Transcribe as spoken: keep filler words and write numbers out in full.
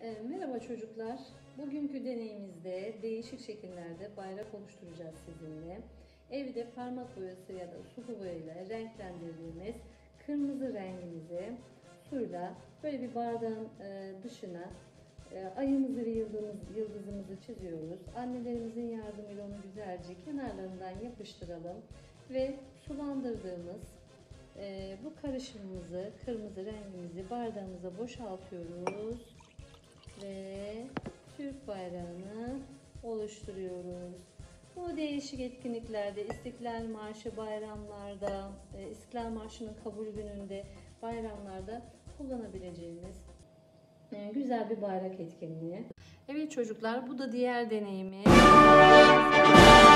E, Merhaba çocuklar. Bugünkü deneyimizde değişik şekillerde bayrak oluşturacağız sizinle. Evde parmak boyası ya da sulu boyayla renklendirdiğimiz kırmızı rengimizi suyla böyle bir bardağın e, dışına e, ayımızı ve yıldızımız, yıldızımızı çiziyoruz. Annelerimizin yardımıyla onu güzelce kenarlarından yapıştıralım ve sulandırdığımız e, bu karışımımızı, kırmızı rengimizi bardağımıza boşaltıyoruz ve Türk bayrağını oluşturuyoruz. Bu değişik etkinliklerde, İstiklal Marşı bayramlarda, İstiklal Marşı'nın kabul gününde, bayramlarda kullanabileceğimiz güzel bir bayrak etkinliği. Evet çocuklar, bu da diğer deneyimi.